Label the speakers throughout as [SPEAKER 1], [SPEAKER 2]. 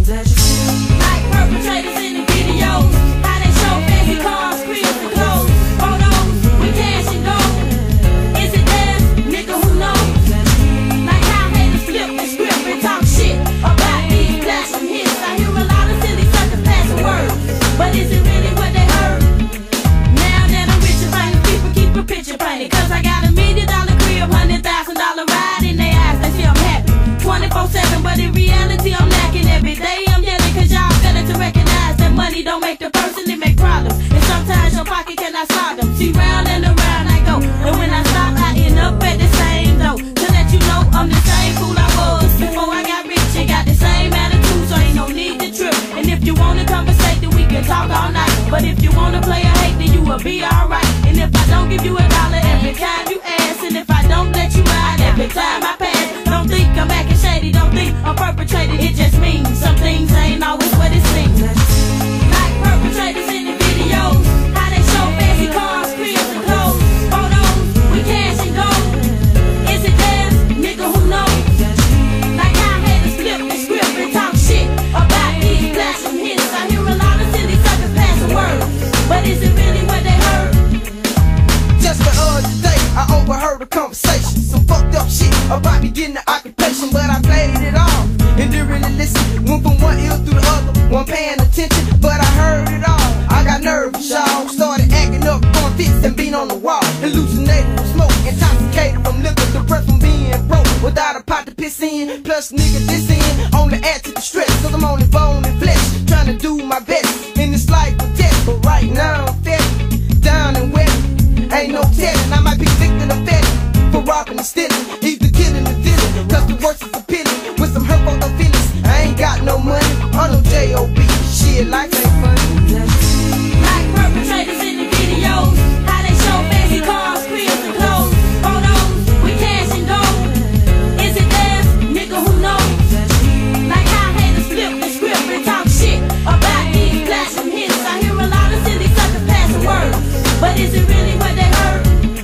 [SPEAKER 1] that you see.
[SPEAKER 2] Like perpetrators in the videos, how they show fancy cars, cribs, and clothes. Photos with cash and gold. Is it theirs? Nigga, who knows? Like how haters flip the script and talk shit about these blasphemy hits. I hear a lot of silly suckers passing words, but is it really what they heard? Now that I'm rich and famous, people keep a picture painted. Cause I got $1 million crib, $100,000 ride in their eyes. They say I'm happy 24/7, but in reality I'm lacking every day. I'm yelling cause y'all failing to recognize that money don't make the person, it make problems. And sometimes your pocket cannot solve them. See, round and around I go, and when I stop I end up at the same though. To let you know I'm the same fool I was before I got rich and got the same attitude, so ain't no need to trip. And if you wanna conversate then we can talk all night, but if you wanna play a hate then you will be alright. And if I don't give you $1 every time you ask, and if I don't let you ride every time I pass, don't think I'm acting shady, don't think I'm perpetrating, it just means some things ain't always what it seems. Like perpetrators in the videos, how they show fancy cars, cribs, and clothes. Photos with cash and gold. Is it theirs? Nigga, who knows? Like how haters flip the script and talk shit about these blasphemy hits. I hear a lot of silly suckers passing words, but is it really what they heard?
[SPEAKER 3] Just the other day, I overheard a conversation, some fucked up shit about me getting the occupation, but I played it off and didn't really listen. Went from one ear through the other, wasn't paying attention, but I heard it all. I got nervous, y'all. Started acting up, throwing fits and being on the wall. Hallucinated from smoke, intoxicated from liquor, depressed from being broke, without a pot to piss in. Plus, nigga, this in only add to the stress, cause I'm only bone and flesh, trying to do my best in this life of death. But right now I'm fed, down and wet. Ain't no telling, I might be victim of fetish for robbing and stealing, either killing or dealing. Cause the worst is appealing with some hurt on the feelings. I ain't got no money, on no J.O.B. Shit, life ain't funny.
[SPEAKER 2] Like perpetrators in the videos, how they show fancy cars, cribs, and clothes. Photos with cash and gold. Is it theirs? Nigga, who knows? Like how haters flip the script and talk shit about these blasphemy hits. I hear a lot of silly suckers passing words, but is it really what they heard?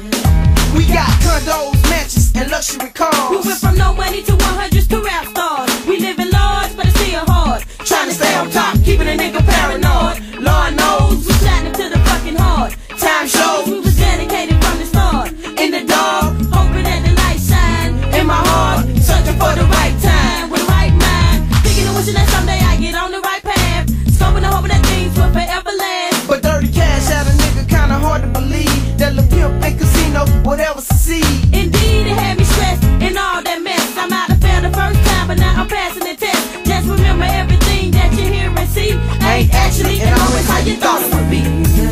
[SPEAKER 3] We got condos, mansions, and luxury cars.
[SPEAKER 2] We went from no money to 100s to rap stars. We living large, but it's still hard. Trying to stay on top, keeping a nigga paranoid. Lord knows we platinum to the fucking hard. Time shows we was dedicated from the start. In the dark, hoping that the light shine. In my heart, searching for the right time with the right mind. Thinking and wishing that someday I get on the right path. Scoping and hoping that things will forever last.
[SPEAKER 3] But dirty cash out a nigga kinda hard to believe that the pimp and casino would ever succeed.
[SPEAKER 2] Indeed, it had me stressed in all that mess. I might have failed the first time, but now I'm passing the test. Just remember everything that you hear and see ain't actually and always how you thought it would be.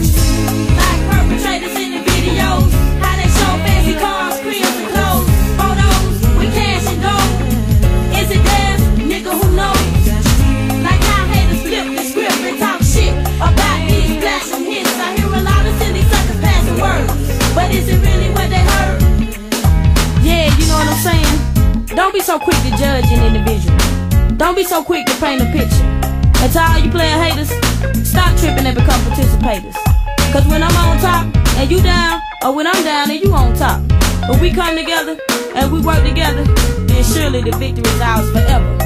[SPEAKER 2] Like perpetrators in the videos, how they show fancy cars, cribs, and clothes. Photos with cash and gold. Is it theirs? Nigga, who knows? Like how haters flip the script and talk shit about these blasphemy hits. I hear a lot of silly suckers passing words, but is it really what they heard? Yeah, you know what I'm saying? Don't be so quick to judge an individual. Don't be so quick to paint a picture. And to all you player haters, stop tripping and become participators. Cause when I'm on top and you down, or when I'm down and you on top, when we come together and we work together, then surely the victory is ours forever.